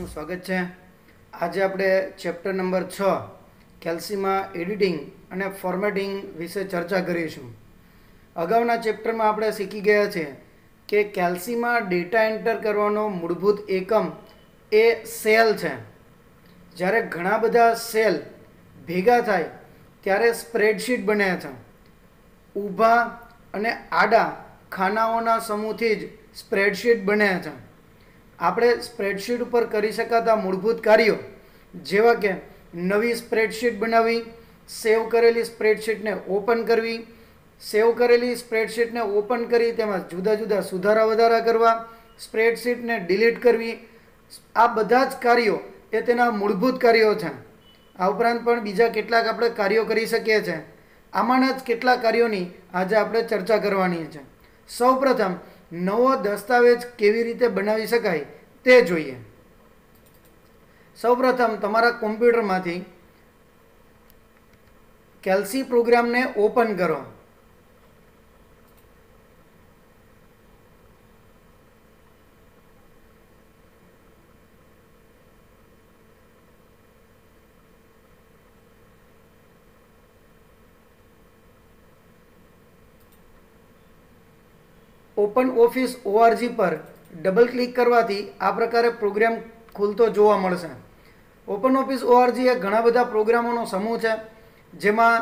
स्वागत है। आज આપણે ચેપ્ટર નંબર 6 કેલ્સીમાં એડિટિંગ અને ફોર્મેટિંગ વિશે ચર્ચા કરીશું। અગાઉના ચેપ્ટરમાં આપણે શીખી ગયા છે કે કેલ્સીમાં ડેટા એન્ટર કરવાનો મૂળભૂત એકમ એ સેલ છે। જ્યારે ઘણા બધા સેલ ભેગા થાય ત્યારે સ્પ્રેડશીટ બને છે। ઊભા અને આડા ખાનાઓના સમૂહથી જ સ્પ્રેડશીટ બને છે। આપણે સ્પ્રેડશીટ ઉપર કરી શકાતા મૂળભૂત કાર્યો જેવા કે નવી સ્પ્રેડશીટ બનાવવી, સેવ કરેલી સ્પ્રેડશીટને ઓપન કરવી, સેવ કરેલી સ્પ્રેડશીટને ઓપન કરી તેમાં જુદા જુદા સુધારા વધારા કરવા, સ્પ્રેડશીટને ડિલીટ કરવી, આ બધા જ કાર્યો એ તેના મૂળભૂત કાર્યો છે। આ ઉપરાંત પણ બીજા કેટલાક આપણે કાર્યો કરી શકીએ છીએ। આમાંના જ કેટલાક કાર્યોની આજે આપણે ચર્ચા કરવાની છે। સૌપ્રથમ નવો દસ્તાવેજ કેવી રીતે બનાવી શકાય તે જોઈએ। સૌપ્રથમ તમારા કોમ્પ્યુટરમાંથી કેલ્સી પ્રોગ્રામને ઓપન કરો। ओपन ऑफिस ORG पर डबल क्लिक करवाथी आ प्रकारे प्रोग्राम खुलतो जोवा मळशे। ओपन ऑफिस ORG ए घणा बधा प्रोग्रामोनो समूह छे, जेमां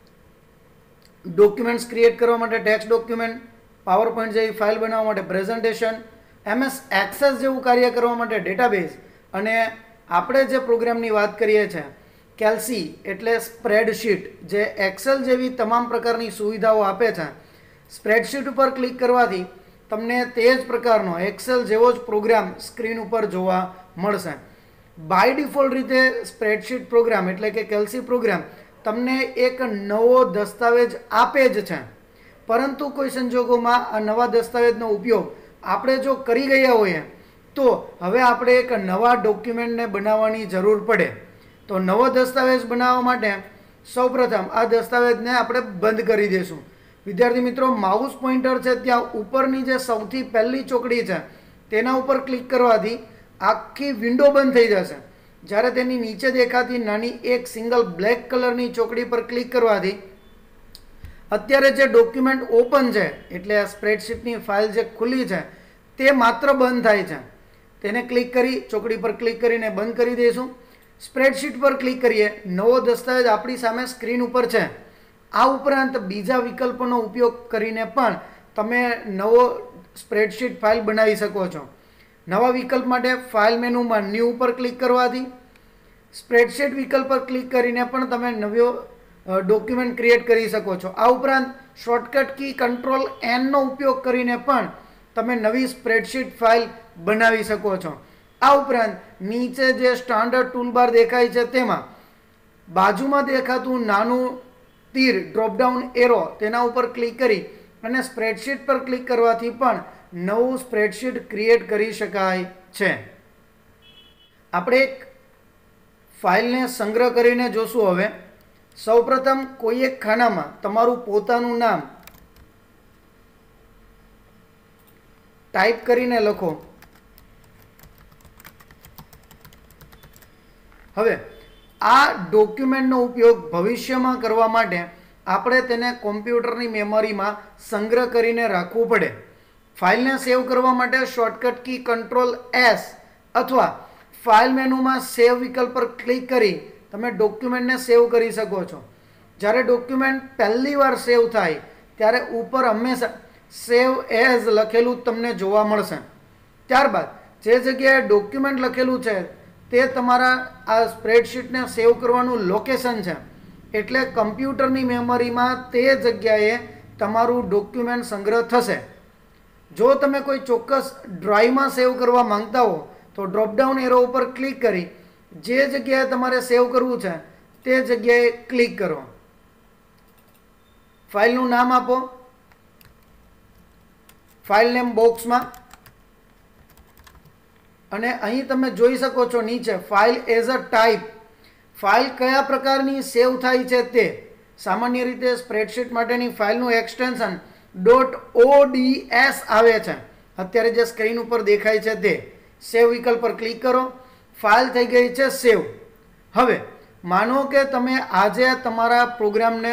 डॉक्यूमेंट्स क्रिएट करवा माटे टेक्स्ट डॉक्यूमेंट, पावरपॉइंट जेवी फाइल बनाववा माटे प्रेजेंटेशन, MS एक्सेस जेवुं कार्य करवा माटे डेटाबेज अने आपणे जे प्रोग्रामनी वात करीए छे केल्सी एटले स्प्रेडशीट जे एक्सेल जेवी तमाम प्रकारनी सुविधाओ आपे छे। स्प्रेडशीट पर क्लिक करवाथी तमने तेज प्रकारनो एक्सेल जेवो ज प्रोग्राम स्क्रीन पर जोवा मळशे। बाय डिफॉल्ट रीते स्प्रेडशीट प्रोग्राम एटले के केल्सी प्रोग्राम तमने एक नवो दस्तावेज आपे ज छे, परंतु कोई संजोगोमां आ नवा दस्तावेजनो उपयोग आपणे जो करी गया होय तो हवे आपणे एक नवा डॉक्यूमेंटने बनाववानी जरूर पड़े। तो नवो दस्तावेज बनाववा माटे सौप्रथम आ दस्तावेजने आपणे बंध करी देशुं। विद्यार्थी मित्रों, माउस पॉइंटर है त्या उपरनी जे सौथी पहली चोकड़ी है तेना उपर क्लिक करवाथी आखी विंडो बंद थई जशे। ज्यारे तेनी नीचे देखाती नानी एक सिंगल ब्लेक कलरनी चोकड़ी पर क्लिक करवाथी अत्यारे जे डॉक्यूमेंट ओपन है एटले आ स्प्रेडशीटनी फाइल जे खुली है ते मात्र बंद थाय छे। तेने क्लिक करी चोकड़ी पर क्लिक करीने बंद करी देशुं। स्प्रेडशीट पर क्लिक करीए, नवो दस्तावेज आपणी सामे स्क्रीन पर है। आ उपरांत बीजा विकल्पोनो उपयोग करीने पण तमे नवो स्प्रेडशीट फाइल बनावी शको छो। नवा विकल्प माटे फाइल मेनूमां न्यू पर क्लिक करवाथी स्प्रेडशीट विकल्प पर क्लिक करीने पण तमे नवो डॉक्यूमेंट क्रिएट करी शको छो। आ उपरांत शॉर्टकट की Ctrl+N नो उपयोग करीने पण तमे नवी स्प्रेडशीट फाइल बनावी शको छो। आ उपरांत नीचे जे स्टैंडर्ड टूलबार देखाय छे तेमां बाजुमां देखातुं नानुं तीर ड्रॉपडाउन एरो तेना उपर क्लिक करी अने स्प्रेडशीट पर क्लिक करवाथी पण नवुं स्प्रेडशीट क्रिएट करी शकाय छे। आपणे एक फाइलने संग्रह करीने जोशुं। हवे सौप्रथम कोई एक खानामां तमारुं पोतानुं नाम टाइप करीने लखो। हवे आ डॉक्यूमेंटनो उपयोग भविष्यमां करवा माटे आपणे तेने कॉम्प्यूटरनी मेमोरीमां संग्रह करीने राखवुं पड़े। फाइलने सेव करवा माटे शॉर्टकट की Ctrl+S अथवा फाइल मेनूमां सेव विकल्प पर क्लिक करी तमे डॉक्यूमेंटने सेव करी शको छो। ज्यारे डॉक्यूमेंट पहली वार सेव थाय त्यारे उपर हमेशा सेव एज लखेलुं तमने जोवा मळशे। त्यारबाद जे जग्याए डॉक्यूमेंट लखेलुं छे ते तमारा आ स्प्रेडशीट ने सेव करवानुं लोकेशन है, एटले कम्प्यूटरनी मेमोरीमां ते जग्याए तमारुं डॉक्यूमेंट संग्रह थशे। जो तमे कोई चोक्कस ड्राइवमां सेव करवा मांगता हो तो ड्रॉपडाउन एरो पर क्लिक करी जे जग्याए तमारे सेव करवुं छे ते जग्याए क्लिक करो। फाइलनुं नाम आपो, फाइल नेम बॉक्स में अने अहीं तमे जोई शको छो नीचे file as a type file कया प्रकारनी सेव थाय छे ते। सामान्य रीते स्प्रेडशीट माटेनी फाइलनुं एक्सटेन्शन .ods आवे छे। अत्यारे जे स्क्रीन पर देखाय छे ते सेव विकल्प पर क्लिक करो। ફાઇલ થઈ ગઈ છે સેવ. હવે માનો કે તમે આજે તમારા પ્રોગ્રામને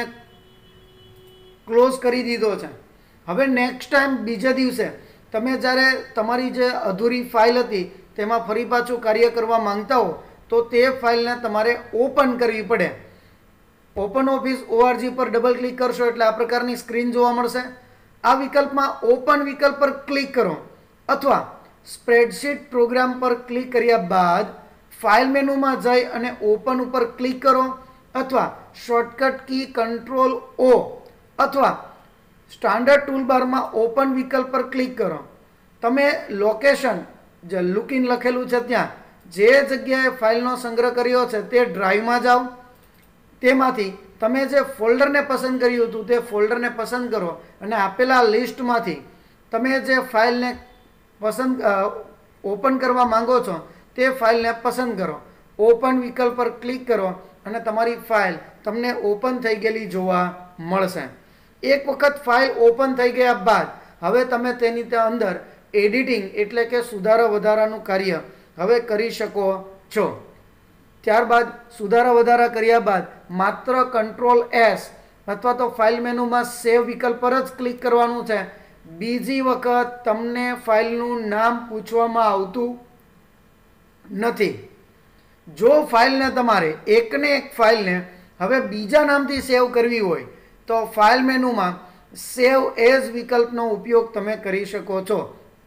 ક્લોઝ કરી દીધો છે. હવે નેક્સ્ટ ટાઈમ બીજા દિવસે તમે જ્યારે તમારી જે અધૂરી ફાઇલ હતી તેમાં ફરી પાછું કાર્ય કરવા માંગતા હો તો તે ફાઇલને તમારે ઓપન કરવી પડે. ઓપન ઓફિસ ઓઆરજી પર ડબલ ક્લિક કરશો એટલે આ પ્રકારની સ્ક્રીન જોવા મળશે. આ વિકલ્પમાં ઓપન વિકલ્પ પર ક્લિક કરો અથવા સ્પ્રેડશીટ પ્રોગ્રામ પર ક્લિક કર્યા બાદ ફાઇલ મેનુમાં જઈ અને ઓપન ઉપર ક્લિક કરો અથવા શોર્ટકટ કી કંટ્રોલ ઓ અથવા સ્ટાન્ડર્ડ ટૂલબારમાં ઓપન વિકલ્પ પર ક્લિક કરો. તમે લોકેશન જે લુકિન લખેલું છે ત્યાં જે જગ્યાએ ફાઇલનો સંગ્રહ કર્યો છે તે ડ્રાઈવમાં જાઓ. તેમાંથી તમે જે ફોલ્ડરને પસંદ કર્યું હતું તે ફોલ્ડરને પસંદ કરો અને આપેલા લિસ્ટમાંથી તમે જે ફાઇલને પસંદ ઓપન કરવા માંગો છો તે ફાઇલને પસંદ કરો. ઓપન વિકલ્પ પર ક્લિક કરો અને તમારી ફાઇલ તમને ઓપન થઈ ગયેલી જોવા મળશે. એક વખત ફાઇલ ઓપન થઈ ગયા બાદ હવે તમે તેની અંદર એડિટિંગ એટલે કે સુધારા વધારાનું કાર્ય હવે કરી શકો છો. ત્યારબાદ સુધારા વધારા કર્યા બાદ માત્ર કંટ્રોલ એસ અથવા તો ફાઇલ મેનુમાં સેવ વિકલ્પ પર જ ક્લિક કરવાનું છે. બીજી વખત તમને ફાઇલનું નામ પૂછવામાં આવતું નથી. જો ફાઇલને તમારે એકને એક ફાઇલને હવે બીજા નામથી સેવ કરવી હોય તો ફાઇલ મેનુમાં સેવ એઝ વિકલ્પનો ઉપયોગ તમે કરી શકો છો.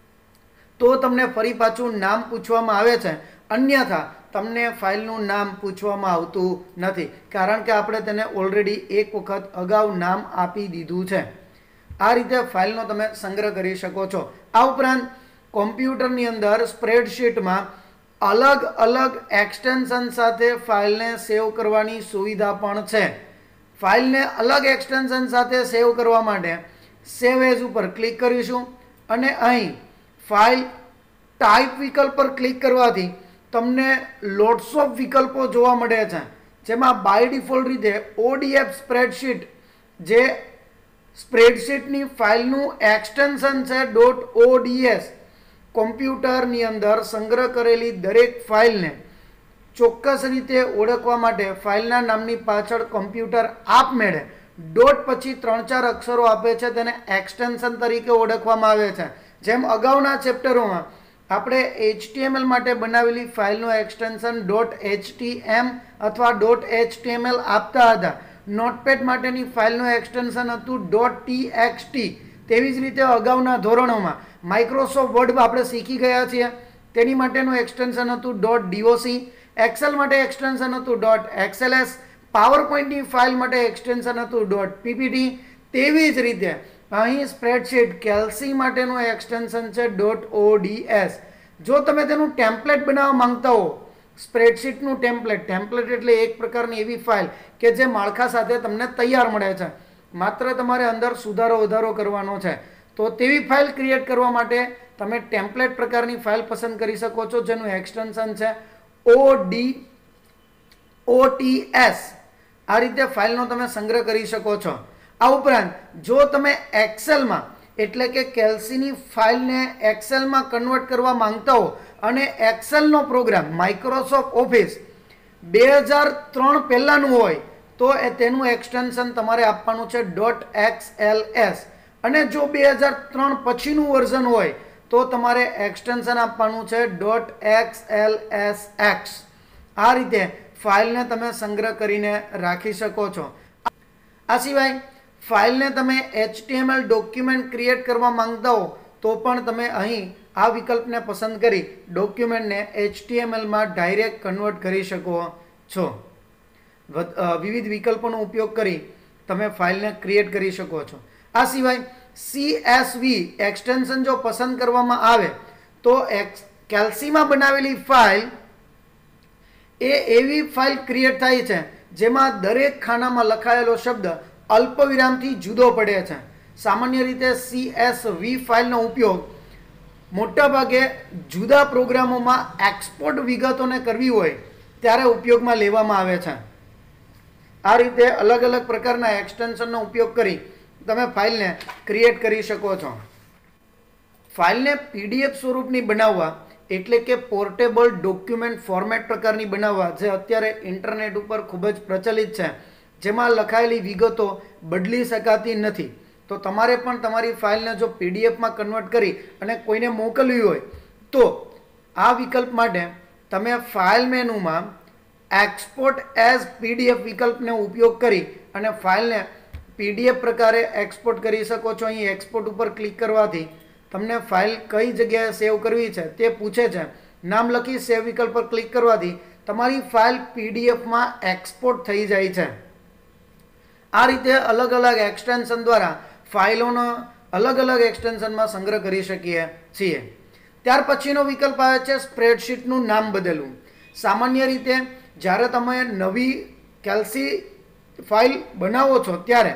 તો તમને ફરી પાછું નામ પૂછવામાં આવે છે. અન્યથા તમને ફાઇલનું નામ પૂછવામાં આવતું નથી કારણ કે આપણે તેને ઓલરેડી એક વખત અગાઉ નામ આપી દીધું છે. આ રીતે ફાઇલનો તમે સંગ્રહ કરી શકો છો. આ ઉપરાંત કોમ્પ્યુટરની અંદર સ્પ્રેડશીટમાં અલગ અલગ એક્સટેન્શન સાથે ફાઇલને સેવ કરવાની સુવિધા પણ છે. ફાઇલને અલગ એક્સટેન્શન સાથે સેવ કરવા માટે સેવ એઝ ઉપર ક્લિક કરીશું અને અહીં ફાઇલ ટાઈપ વિકલ્પ પર ક્લિક કરવાથી તમને લોટ્સ ઓફ વિકલ્પો જોવા મળે છે. જેમાં બાય ડિફોલ્ટ રીતે ઓડીએફ સ્પ્રેડશીટ જે સ્પ્રેડશીટની ફાઇલનું એક્સટેન્શન છે .ods કોમ્પ્યુટરની અંદર સંગ્રહ કરેલી દરેક ફાઇલને ચોક્કસ રીતે ઓળખવા માટે ફાઇલના નામની પાછળ કોમ્પ્યુટર આપમેળે ડોટ પછી 3-4 અક્ષરો આપે છે. તેને એક્સટેન્શન તરીકે ઓળખવામાં આવે છે. જેમ અગાઉના ચેપ્ટરોમાં આપણે HTML માટે બનાવેલી ફાઇલનું એક્સટેન્શન .htm અથવા .html આપતા હતા. નોટપેડ માટેની ફાઇલનું એક્સટેન્શન હતું .txt. તેવી જ રીતે અગાઉના ધોરણોમાં માઇક્રોસોફ્ટ વર્ડ આપણે શીખી ગયા છીએ તેની માટેનું એક્સટેન્શન હતું .doc. એક્સેલ માટે એક્સટેન્શન હતું .xls. પાવરપોઈન્ટની ફાઇલ માટે એક્સટેન્શન હતું .ppt. તેવી જ રીતે અહીં સ્પ્રેડશીટ કેલ્સી માટેનું એક્સટેન્શન છે .ods. જો તમે તેનું ટેમ્પલેટ બનાવવા માંગતા હો સ્પ્રેડશીટનું ટેમ્પલેટ એટલે એક પ્રકારની એવી ફાઇલ કે જે માળખા સાથે તમને તૈયાર મળે છે. માત્ર તમારે અંદર સુધારો વધારો કરવાનો છે. તો તેવી ફાઇલ ક્રિએટ કરવા માટે તમે ટેમ્પલેટ પ્રકારની ફાઇલ પસંદ કરી શકો છો જેનું એક્સટેન્શન છે ots. આ રીતે ફાઇલનો તમે સંગ્રહ કરી શકો છો. આ ઉપરાંત જો તમે એક્સેલમાં એટલે કે કેલ્સીની ફાઇલને એક્સેલમાં કન્વર્ટ કરવા માંગતા હો અને એક્સેલનો પ્રોગ્રામ માઇક્રોસોફ્ટ ઓફિસ 2003 પહેલાંનું હોય તો તેનું એક્સટેન્શન તમારે આપવાનું છે .xls અને જો 2003 પછીનું વર્ઝન હોય તો તમારે એક્સટેન્શન આપવાનું છે .xlsx. આ રીતે ફાઇલને તમે સંગ્રહ કરીને રાખી શકો છો. આ સિવાય ફાઇલને તમે HTML ડોક્યુમેન્ટ ક્રિએટ કરવા માંગતા હો તો પણ તમે અહીં આ વિકલ્પને પસંદ કરી ડોક્યુમેન્ટને HTMLમાં ડાયરેક્ટ કન્વર્ટ કરી શકો છો. વિવિધ વિકલ્પોનો ઉપયોગ કરી તમે ફાઇલને ક્રિએટ કરી શકો છો. આ સિવાય CSV એક્સટેન્શન જો પસંદ કરવામાં આવે તો કેલ્સીમાં બનાવેલી ફાઇલ એ એવી ફાઇલ ક્રિએટ થાય છે જેમાં દરેક ખાનામાં લખાયેલો શબ્દ અલ્પવિરામથી જુદો પડે છે. સામાન્ય રીતે CSV ફાઇલનો ઉપયોગ મોટાભાગે જુદા પ્રોગ્રામોમાં એક્સપોર્ટ વિગતોને કરવી હોય ત્યારે ઉપયોગમાં લેવામાં આવે છે. આ રીતે અલગ અલગ પ્રકારના એક્સટેન્શનનો ઉપયોગ કરી તમે ફાઇલને ક્રિએટ કરી શકો છો. ફાઇલને PDF સ્વરૂપની બનાવવા એટલે કે પોર્ટેબલ ડોક્યુમેન્ટ ફોર્મેટ પ્રકારની બનાવવા, જે અત્યારે ઇન્ટરનેટ ઉપર ખૂબ જ પ્રચલિત છે, જેમાં લખાયેલી વિગતો બદલી શકાતી નથી. તો તમારે પણ તમારી ફાઇલને જો પીડીએફમાં કન્વર્ટ કરી અને કોઈને મોકલવી હોય તો આ વિકલ્પ માટે તમે ફાઇલ મેનુમાં એક્સપોર્ટ એઝ પીડીએફ વિકલ્પનો ઉપયોગ કરી અને ફાઇલને પીડીએફ પ્રકારે એક્સપોર્ટ કરી શકો છો. અહીં એક્સપોર્ટ ઉપર ક્લિક કરવાથી તમને ફાઇલ કઈ જગ્યાએ સેવ કરવી છે તે પૂછે છે. નામ લખી સેવ વિકલ્પ પર ક્લિક કરવાથી તમારી ફાઇલ પીડીએફમાં એક્સપોર્ટ થઈ જાય છે. આ રીતે અલગ અલગ એક્સટેન્શન દ્વારા ફાઇલોનો અલગ અલગ એક્સટેન્શનમાં સંગ્રહ કરી શકીએ છીએ. ત્યાર પછીનો વિકલ્પ આવે છે સ્પ્રેડશીટનું નામ બદલવું. સામાન્ય રીતે જ્યારે તમે નવી કેલ્સી ફાઇલ બનાવો છો ત્યારે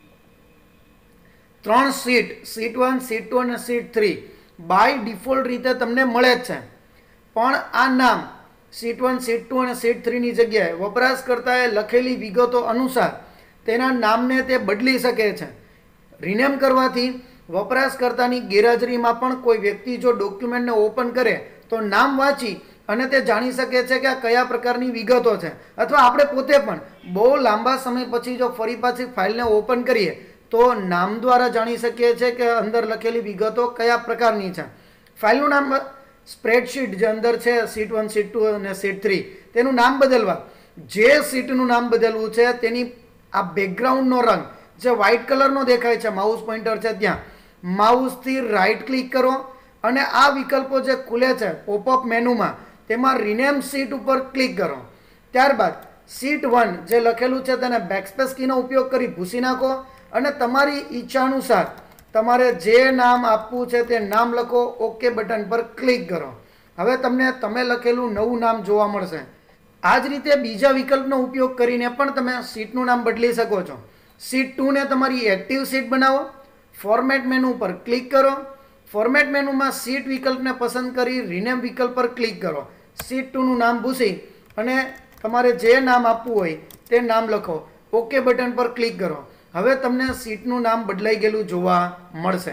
3 સીટ 1, સીટ 2 અને સીટ 3 બાય ડિફોલ્ટ રીતે તમને મળે જ છે. પણ આ નામ સીટ 1, સીટ 2 અને સીટ 3 ની જગ્યાએ વપરાશકર્તાએ લખેલી વિગતો અનુસાર તેના નામને તે બદલી શકે છે. રિનેમ કરવાથી વપરાશકર્તાની ગેરહાજરીમાં પણ કોઈ વ્યક્તિ જો ડોક્યુમેન્ટને ઓપન કરે તો નામ વાંચી અને તે જાણી શકે છે કે આ કયા પ્રકારની વિગતો છે. અથવા આપણે પોતે પણ બહુ લાંબા સમય પછી જો ફરી પાછી ફાઇલને ઓપન કરીએ તો નામ દ્વારા જાણી શકીએ છીએ કે અંદર લખેલી વિગતો કયા પ્રકારની છે. ફાઇલનું નામ સ્પ્રેડશીટ જે અંદર છે સીટ 1, સીટ 2 અને સીટ 3 તેનું નામ બદલવા જે સીટનું નામ બદલવું છે તેની આ બેકગ્રાઉન્ડનો રંગ જે વ્હાઇટ કલરનો દેખાય છે, માઉસ પોઇન્ટર છે ત્યાં માઉસથી રાઈટ ક્લિક કરો અને આ વિકલ્પો જે ખુલે છે પોપઅપ મેનુમાં તેમાં રિનેમ સીટ ઉપર ક્લિક કરો. ત્યારબાદ સીટ 1 જે લખેલું છે તેને બેકસ્પેસ કીનો ઉપયોગ કરી ભૂસી નાખો અને તમારી ઈચ્છા અનુસાર તમારે જે નામ આપવું છે તે નામ લખો. ઓકે બટન પર ક્લિક કરો. હવે તમને તમે લખેલું નવું નામ જોવા મળશે. આ જ રીતે બીજા વિકલ્પનો ઉપયોગ કરીને પણ તમે સીટનું નામ બદલી શકો છો. સીટ 2 ને તમારી એક્ટિવ સીટ બનાવો. ફોર્મેટ મેનુ પર ક્લિક કરો. ફોર્મેટ મેનુમાં સીટ વિકલ્પને પસંદ કરી રિનેમ વિકલ્પ પર ક્લિક કરો. સીટ 2 નું નામ ભૂસી અને તમારે જે નામ આપવું હોય તે નામ લખો. ઓકે બટન પર ક્લિક કરો. હવે તમને સીટનું નામ બદલાઈ ગયેલું જોવા મળશે.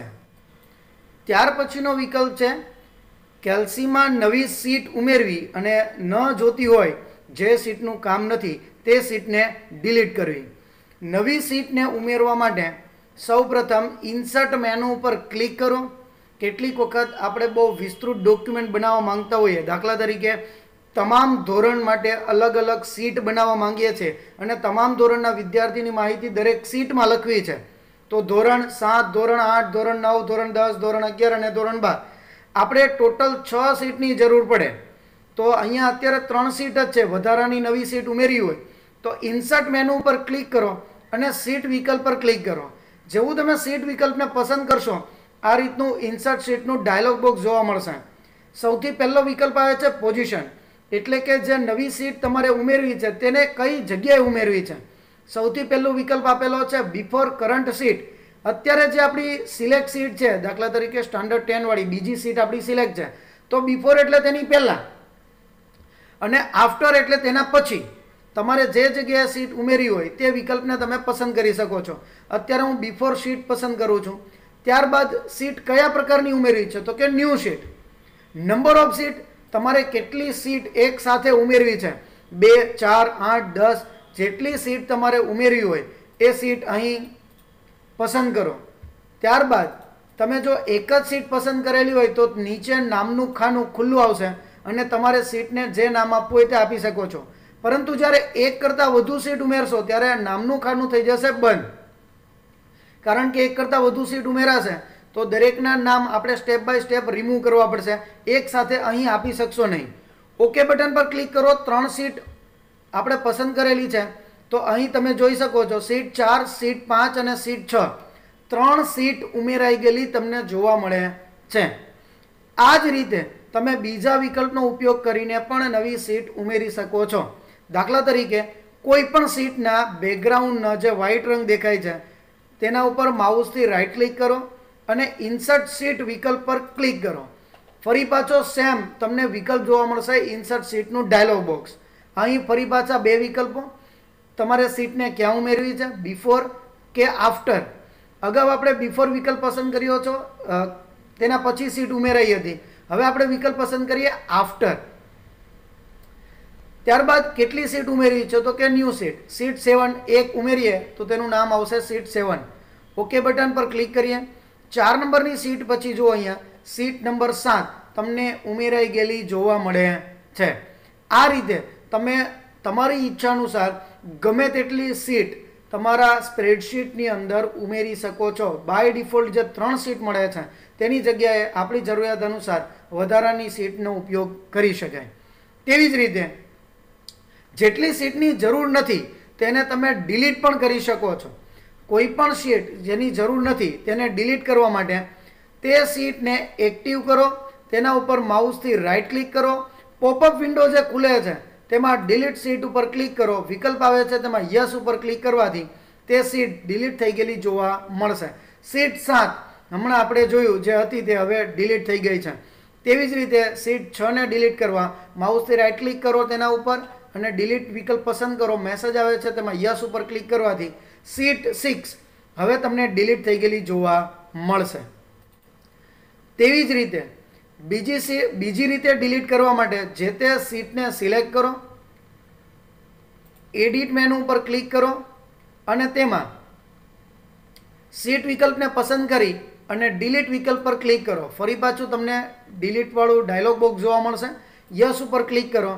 ત્યાર પછીનો વિકલ્પ છે કેલ્સીમાં નવી સીટ ઉમેરવી અને ન જોતી હોય જે સીટનું કામ નથી તે સીટને ડિલીટ કરવી. નવી સીટને ઉમેરવા માટે સૌપ્રથમ ઇન્સર્ટ મેનુ ઉપર ક્લિક કરો. કેટલીક વખત આપણે બહુ વિસ્તૃત ડોક્યુમેન્ટ બનાવવા માંગતા હોઈએ, દાખલા તરીકે તમામ ધોરણ માટે અલગ અલગ સીટ બનાવવા માંગીએ છીએ અને તમામ ધોરણના વિદ્યાર્થીની માહિતી દરેક સીટમાં લખવી છે. તો ધોરણ 7, ધોરણ 8, ધોરણ 9, ધોરણ 10, ધોરણ 11 અને ધોરણ 12 આપણે ટોટલ 6 સીટની જરૂર પડે. તો અહીંયા અત્યારે 3 સીટ જ છે. વધારાની નવી સીટ ઉમેરવી હોય તો ઇન્સર્ટ મેનુ ઉપર ક્લિક કરો અને સીટ વિકલ્પ પર ક્લિક કરો. જેવું તમે સીટ વિકલ્પને પસંદ કરશો આ રીતનું ઇન્સર્ટ સીટનું ડાયલોગ બોક્સ જોવા મળશે. સૌથી પહેલો વિકલ્પ આવે છે પોઝિશન, એટલે કે જે નવી સીટ તમારે ઉમેરવી છે તેને કઈ જગ્યાએ ઉમેરવી છે. સૌથી પહેલું વિકલ્પ આપેલો છે બિફોર કરંટ સીટ. અત્યારે જે આપણી સિલેક્ટ સીટ છે, દાખલા તરીકે સ્ટાન્ડર્ડ 10 વાળી બીજી સીટ આપણી સિલેક્ટ છે, તો બિફોર એટલે તેની પહેલાં અને આફ્ટર એટલે તેના પછી તમારે જે જગ્યાએ સીટ ઉમેરી હોય તે વિકલ્પને તમે પસંદ કરી શકો છો. અત્યારે હું બિફોર સીટ પસંદ કરું છું. ત્યારબાદ સીટ કયા પ્રકારની ઉમેરવી છે તો કે new sheet. Number of sheet તમારે કેટલી સીટ એક સાથે ઉમેરવી છે, 2, 4, 8, 10 જેટલી સીટ તમારે ઉમેરવી હોય એ સીટ અહીં પસંદ કરો. ત્યારબાદ તમે જો એક જ સીટ પસંદ કરેલી હોય તો નીચે નામનું ખાનું ખુલ્લું આવશે અને તમારે સીટને જે નામ આપવું હોય તે આપી શકો છો. પરંતુ જ્યારે એક કરતાં વધુ સીટ ઉમેરશો ત્યારે નામનું ખાનું થઈ જશે બંધ. કારણ કે એક કરતાં વધુ સીટ ઉમેરાશે તો દરેકના નામ આપણે સ્ટેપ બાય સ્ટેપ રિમૂવ કરવા પડશે. એક સાથે અહીં આપી શકશો નહીં. ઓકે બટન પર ક્લિક કરો. 3 સીટ આપણે પસંદ કરેલી છે તો અહીં તમે જોઈ શકો છો સીટ 4, સીટ 5 અને સીટ 6 3 સીટ ઉમેરાઈ ગયેલી તમને જોવા મળે છે. આ જ રીતે તમે બીજા વિકલ્પનો ઉપયોગ કરીને પણ નવી સીટ ઉમેરી શકો છો. દાખલા તરીકે કોઈ પણ સીટના બેકગ્રાઉન્ડનો જે વ્હાઇટ રંગ દેખાય છે તેના ઉપર માઉસથી રાઈટ ક્લિક કરો અને ઇન્સર્ટ સીટ વિકલ્પ પર ક્લિક કરો. ફરી પાછો સેમ તમને વિકલ્પ જોવા મળશે ઇન્સર્ટ સીટનું ડાયલોગ બોક્સ. અહીં ફરી પાછા 2 વિકલ્પો. તમારે સીટને ક્યાં ઉમેરવી છે, બિફોર કે આફ્ટર. અગાઉ આપણે બિફોર વિકલ્પ પસંદ કર્યો છો, તેના પછી સીટ ઉમેરાઈ હતી. હવે આપણે વિકલ્પ પસંદ કરીએ આફ્ટર. ત્યારબાદ કેટલી સીટ ઉમેરવી છે તો કે ન્યૂ સીટ. સીટ 7 એક ઉમેરીએ તો તેનું નામ આવશે સીટ 7. ઓકે બટન પર ક્લિક કરીએ. 4 નંબરની સીટ પછી જો અહીંયા સીટ નંબર 7 તમને ઉમેરાઈ ગયેલી જોવા મળે છે. આ રીતે તમે તમારી ઈચ્છા અનુસાર ગમે તેટલી સીટ તમારા સ્પ્રેડશીટની અંદર ઉમેરી શકો છો. બાય ડિફોલ્ટ જે 3 સીટ મળે છે તેની જગ્યાએ આપણી જરૂરિયાત અનુસાર વધારાની સીટનો ઉપયોગ કરી શકાય. તેવી જ રીતે જેટલી સીટની જરૂર નથી તેને તમે ડિલીટ પણ કરી શકો છો. કોઈ પણ સીટ જેની જરૂર નથી તેને ડિલીટ કરવા માટે તે સીટને એક્ટિવ કરો, તેના ઉપર માઉસથી રાઈટ ક્લિક કરો, પોપઅપ વિન્ડો જે ખુલે છે તેમાં ડિલીટ સીટ ઉપર ક્લિક કરો, વિકલ્પ આવે છે તેમાં યસ ઉપર ક્લિક કરવાથી તે સીટ ડિલીટ થઈ ગયેલી જોવા મળશે. સીટ 7 હમણાં આપણે જોયું જે હતી તે હવે ડિલીટ થઈ ગઈ છે. તેવી જ રીતે સીટ 6 ને ડિલીટ કરવા માઉસથી રાઈટ ક્લિક કરો તેના ઉપર અને ડિલીટ વિકલ્પ પસંદ કરો, મેસેજ આવે છે તેમાં યસ ઉપર ક્લિક કરવાથી સીટ 6 હવે તમને ડિલીટ થઈ ગયેલી જોવા મળશે. તેવી જ રીતે બીજી રીતે ડિલીટ કરવા માટે જે તે સીટને સિલેક્ટ કરો, એડિટ મેનુ ઉપર ક્લિક કરો અને તેમાં સીટ વિકલ્પને પસંદ કરી અને ડિલીટ વિકલ્પ પર ક્લિક કરો. ફરી પાછું તમને ડિલીટ વાળું ડાયલોગ બોક્સ જોવા મળશે. યસ ઉપર ક્લિક કરો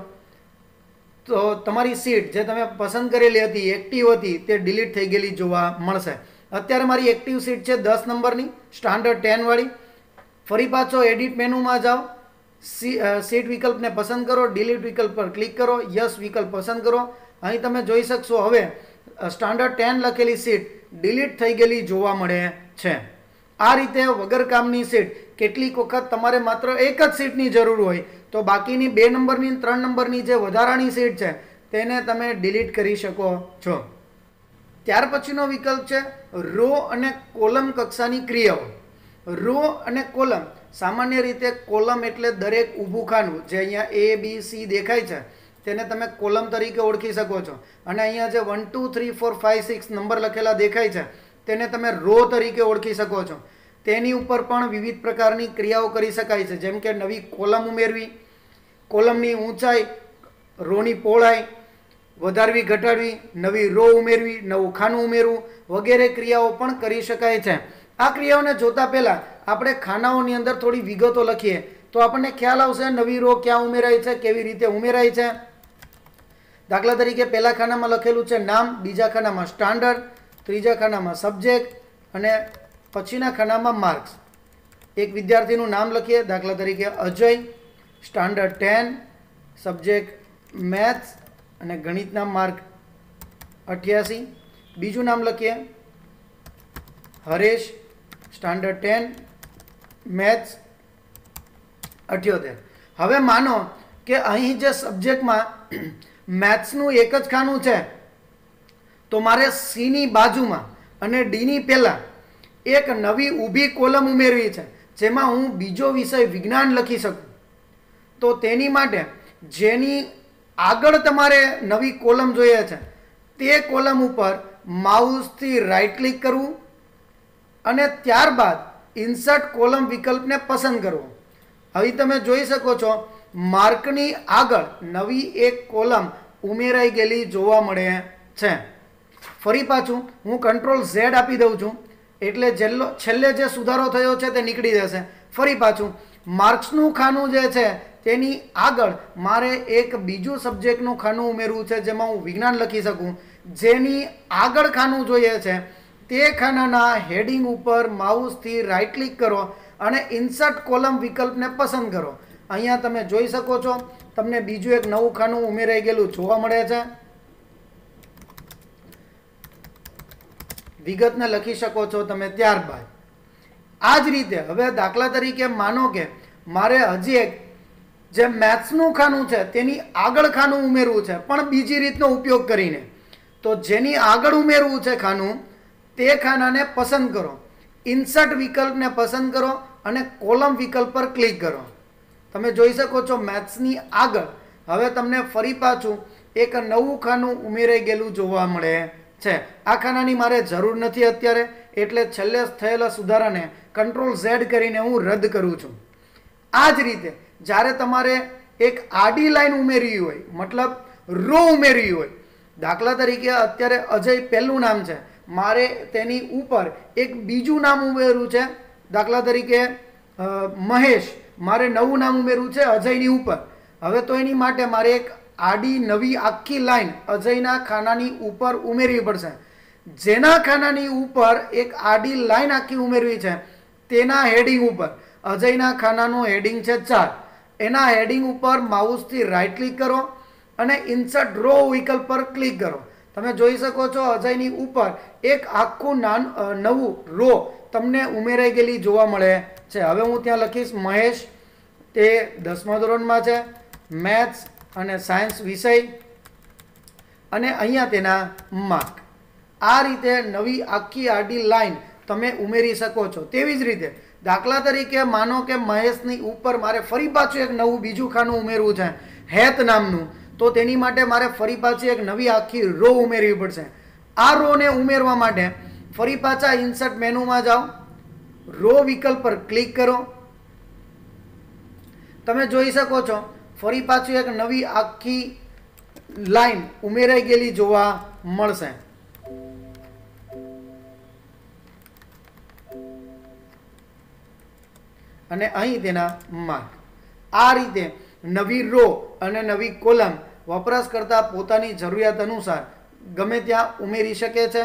તો તમારી સીટ જે તમે પસંદ કરેલી હતી એક્ટિવ હતી તે ડિલીટ થઈ ગયેલી જોવા મળશે. અત્યારે મારી એક્ટિવ સીટ છે 10 નંબરની સ્ટાન્ડર્ડ 10 વાળી. ફરી પાછો એડિટ મેનુમાં જાઓ, સીટ વિકલ્પને પસંદ કરો, ડિલીટ વિકલ્પ પર ક્લિક કરો, યસ વિકલ્પ પસંદ કરો. અહીં તમે જોઈ શકશો હવે સ્ટાન્ડર્ડ 10 લખેલી સીટ ડિલીટ થઈ ગયેલી જોવા મળે છે. આ રીતે વગર કામની સીટ કેટલીક વખત તમારે માત્ર એક જ સીટની જરૂર હોય તો બાકીની 2 નંબરની 3 નંબરની જે વધારાની સીટ છે તેને તમે ડિલીટ કરી શકો છો. ત્યાર પછીનો વિકલ્પ છે રો અને કોલમ કક્ષાની ક્રિયાઓ. રો અને કોલમ, સામાન્ય રીતે કોલમ એટલે દરેક ઊભું ખાનું જે અહીંયા A B C દેખાય છે તેને તમે કોલમ તરીકે ઓળખી શકો છો અને અહીંયા જે 1 2 3 4 5 6 નંબર લખેલા દેખાય છે તેને તમે રો તરીકે ઓળખી શકો છો. તેની ઉપર પણ વિવિધ પ્રકારની ક્રિયાઓ કરી શકાય છે, જેમ કે નવી કોલમ ઉમેરવી, કોલમની ઊંચાઈ, રોની પહોળાઈ વધારવી ઘટાડવી, નવી રો ઉમેરવી, નવું ખાનું ઉમેરવું વગેરે ક્રિયાઓ પણ કરી શકાય છે. આ ક્રિયાઓને જોતા પહેલા આપણે ખાનાઓની અંદર થોડી વિગતો લખીએ તો આપણને ખ્યાલ આવશે નવી રો ક્યાં ઉમેરાય છે, કેવી રીતે ઉમેરાય છે. દાખલા તરીકે પહેલા ખાનામાં લખેલું છે નામ, બીજા ખાનામાં સ્ટાન્ડર્ડ, ત્રીજા ખાનામાં સબ્જેક્ટ અને પછીના ખાનામાં માર્ક્સ. એક વિદ્યાર્થીનું નામ લખીએ, દાખલા તરીકે અજય, સ્ટાન્ડર્ડ 10, સબ્જેક્ટ મેથ્સ અને ગણિતના માર્ક 88. બીજું નામ લખીએ હરેશ, સ્ટાન્ડર્ડ 10, મેથ્સ 78. હવે માનો કે અહીં જે સબ્જેક્ટમાં મેથ્સનું એક જ ખાનું છે તો મારે સીની બાજુમાં અને ડીની પહેલાં એક નવી ઊભી કોલમ ઉમેરવી છે જેમાં હું બીજો વિષય વિજ્ઞાન લખી શકું. તો તેની માટે જેની આગળ તમારે નવી કોલમ જોઈએ છે તે કોલમ ઉપર માઉસથી રાઈટ ક્લિક કરવું અને ત્યારબાદ ઇન્સર્ટ કોલમ વિકલ્પને પસંદ કરવો. હવે તમે જોઈ શકો છો માર્કની આગળ નવી એક કોલમ ઉમેરાઈ ગયેલી જોવા મળે છે. ફરી પાછું હું કંટ્રોલ Z આપી દઉં છું એટલે છેલ્લે જે સુધારો થયો છે તે નીકળી જશે. ફરી પાછું માર્ક્સનું ખાનું જે છે તેની આગળ મારે એક બીજું સબ્જેક્ટનું ખાનું ઉમેરવું છે જેમાં હું વિજ્ઞાન લખી શકું. જેની આગળ ખાનું જોઈએ છે તે ખાનાના હેડિંગ ઉપર માઉસથી રાઈટ ક્લિક કરો અને ઇન્સર્ટ કોલમ વિકલ્પને પસંદ કરો. અહીંયા તમે જોઈ શકો છો તમને બીજું એક નવું ખાનું ઉમેરાઈ ગયેલું જોવા મળે છે. વિગતને લખી શકો છો તમે ત્યારબાદ. આ જ રીતે હવે દાખલા તરીકે માનો કે મારે હજી એક જે મેથ્સનું ખાનું છે તેની આગળ ખાનું ઉમેરવું છે પણ બીજી રીતનો ઉપયોગ કરીને. તો જેની આગળ ઉમેરવું છે ખાનું તે ખાનાને પસંદ કરો, ઇન્સર્ટ વિકલ્પને પસંદ કરો અને કોલમ વિકલ્પ પર ક્લિક કરો. તમે જોઈ શકો છો મેથ્સની આગળ હવે તમને ફરી પાછું એક નવું ખાનું ઉમેરાઈ ગયેલું જોવા મળે છે. આ ખાનાની મારે જરૂર નથી અત્યારે એટલે છેલ્લે થયેલા સુધારાને કંટ્રોલ Z કરીને હું રદ કરું છું. આ જ રીતે જ્યારે તમારે એક આડી લાઈન ઉમેરવી હોય, મતલબ રો ઉમેરવી હોય, દાખલા તરીકે અત્યારે અજય પહેલું નામ છે, મારે તેની ઉપર એક બીજું નામ ઉમેરવું છે, દાખલા તરીકે મહેશ, મારે નવું નામ ઉમેરવું છે અજયની ઉપર. હવે તો એની માટે મારે એક આડી નવી આખી લાઈન અજયના ખાનાની ઉપર ઉમેરવી પડશે. જેના ખાનાની ઉપર એક આડી લાઈન આખી ઉમેરવી છે તેના હેડિંગ ઉપર, અજયના ખાનાનું હેડિંગ છે 4, એના હેડિંગ ઉપર માઉસથી રાઈટ ક્લિક કરો અને ઇન્સર્ટ રો વિકલ્પ પર ક્લિક કરો. તમે જોઈ શકો છો અજયની ઉપર એક આખું નવું રો તમને ઉમેરાઈ ગયેલી જોવા મળે છે. હવે હું ત્યાં લખીશ મહેશ, તે 10મા ધોરણમાં છે, મેથ્સ અને સાયન્સ વિષય, અને અહીંયા તેના માર્ક. આ રીતે નવી આખી આડી લાઈન તમે ઉમેરી શકો છો. તેવી જ રીતે દાખલા તરીકે માનો કે મહેશની ઉપર મારે ફરી પાછું એક નવું બીજું ખાનું ઉમેરવું છે હેત નામનું, તો તેની માટે મારે ફરી પાછી એક નવી આખી રો ઉમેરવી પડશે. આ રોને ઉમેરવા માટે ફરી પાછા ઇન્સર્ટ મેનુમાં જાઓ, રો વિકલ્પ પર ક્લિક કરો. તમે જોઈ શકો છો ફરી પાછું એક નવી આખી લાઈન ઉમેરાઈ ગયેલી જોવા મળશે. અને અહીં તેના માર્ક. આ રીતે નવી રો અને નવી કોલમ વપરાશકર્તા પોતાની જરૂરિયાત અનુસાર ગમે ત્યાં ઉમેરી શકે છે.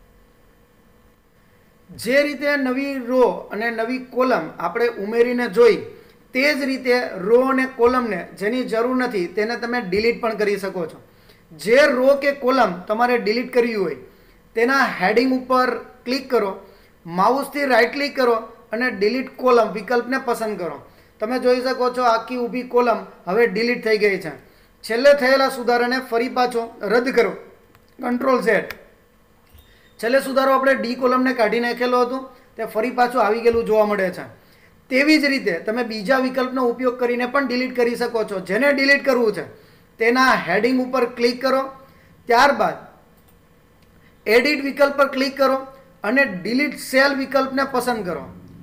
જે રીતે નવી રો અને નવી કોલમ આપણે ઉમેરીને જોઈ, તે જ રીતે રો અને કોલમને જેની જરૂર નથી તેને તમે ડિલીટ પણ કરી શકો છો. જે રો કે કોલમ તમારે ડિલીટ કરવી હોય તેના હેડિંગ ઉપર ક્લિક કરો, માઉસથી રાઈટ ક્લિક કરો અને ડિલીટ કોલમ વિકલ્પને પસંદ કરો. તમે જોઈ શકો છો આખી ઊભી કોલમ હવે ડિલીટ થઈ ગઈ છે. છેલ્લે થયેલા સુધારાને ફરી પાછો રદ કરો, કંટ્રોલ Z. છેલ્લે સુધારો આપણે ડી કોલમને કાઢી નાખેલો હતું, તે ફરી પાછું આવી ગયેલું જોવા મળે છે. તેવી જ રીતે તમે બીજા વિકલ્પનો ઉપયોગ કરીને પણ ડિલીટ કરી શકો છો. જેને ડિલીટ કરવું છે તેના હેડિંગ ઉપર ક્લિક કરો, ત્યારબાદ એડિટ વિકલ્પ પર ક્લિક કરો અને ડિલીટ સેલ વિકલ્પને પસંદ કરો.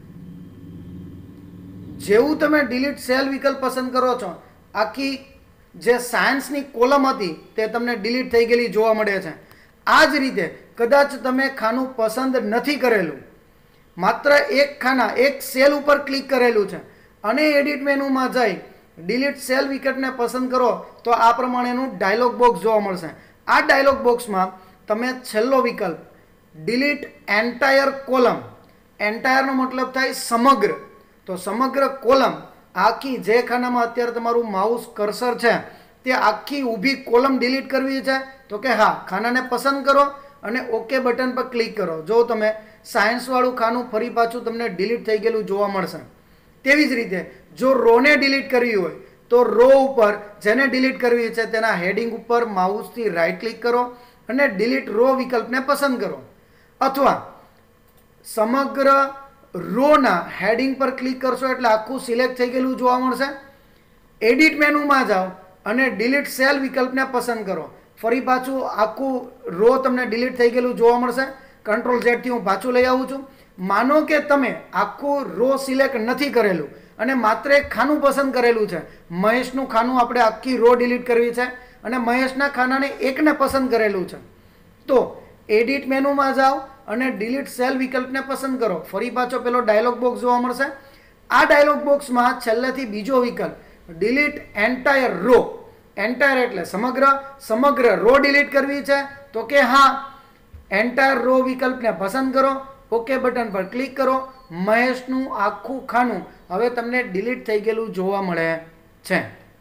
જેવું તમે ડિલીટ સેલ વિકલ્પ પસંદ કરો છો, આખી જે સાયન્સની કોલમ હતી તે તમને ડિલીટ થઈ ગયેલી જોવા મળે છે. આ જ રીતે કદાચ તમે ખાનું પસંદ નથી કરેલું, માત્ર એક ખાના એક સેલ ઉપર ક્લિક કરેલું છે અને એડિટ મેનુમાં જઈ ડિલીટ સેલ વિકલ્પને પસંદ કરો તો આ પ્રમાણેનું ડાયલોગ બોક્સ જોવા મળશે. આ ડાયલોગ બોક્સમાં તમે છેલ્લો વિકલ્પ ડિલીટ એન્ટાયર કોલમ, એન્ટાયરનો મતલબ થાય સમગ્ર, તો સમગ્ર કોલમ આખી જે ખાનામાં અત્યારે તમારું માઉસ કર્સર છે તે આખી ઊભી કોલમ ડિલીટ કરવી છે તો કે હા, ખાનાને પસંદ કરો અને ઓકે બટન પર ક્લિક કરો. જો તમે સાયન્સવાળું ખાનું ફરી પાછું તમને ડિલીટ થઈ ગયેલું જોવા મળશે. તેવી જ રીતે જો રોને ડિલીટ કરવી હોય તો રો ઉપર જેને ડિલીટ કરવી છે તેના હેડિંગ ઉપર માઉસથી રાઈટ ક્લિક કરો અને ડિલીટ રો વિકલ્પને પસંદ કરો, અથવા સમગ્ર રોના હેડિંગ પર ક્લિક કરશો એટલે આખું સિલેક્ટ થઈ ગયેલું જોવા મળશે. એડિટ મેનુમાં જાઓ અને ડિલીટ સેલ વિકલ્પને પસંદ કરો. ફરી પાછું આખું રો તમને ડિલીટ થઈ ગયેલું જોવા મળશે. કંટ્રોલ Z થી હું પાછું લઈ આવું છું. માનો કે તમે આખું રો સિલેક્ટ નથી કરેલું અને માત્ર એક ખાનું પસંદ કરેલું છે. મહેશનું ખાનું આપણે આખી રો ડિલીટ કરવી છે અને મહેશના ખાનાને એકને પસંદ કરેલું છે, તો એડિટ મેનુમાં જાઓ અને ડિલીટ સેલ વિકલ્પને પસંદ કરો. ફરી પાછો પેલો ડાયલોગ બોક્સ જોવા મળશે. આ ડાયલોગ બોક્સમાં છેલ્લેથી બીજો વિકલ્પ ડિલીટ એન્ટાયર રો, એન્ટાયર એટલે સમગ્ર રો ડિલીટ કરવી છે તો કે હા, એન્ટાયર રો વિકલ્પને પસંદ કરો, ઓકે બટન પર ક્લિક કરો. મહેશનું આખું ખાનું હવે તમને ડિલીટ થઈ ગયેલું જોવા મળે છે.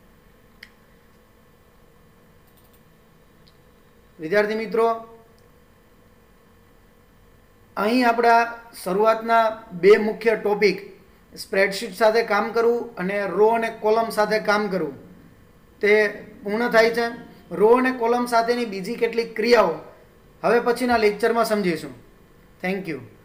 વિદ્યાર્થી મિત્રો, અહીં આપણા શરૂઆતના બે મુખ્ય ટોપિક સ્પ્રેડશીટ સાથે કામ કરવું અને રો અને કોલમ સાથે કામ કરવું તે પૂર્ણ થાય છે. રો અને કોલમ સાથેની બીજી કેટલીક ક્રિયાઓ હવે પછીના લેક્ચરમાં સમજીશું. Thank you.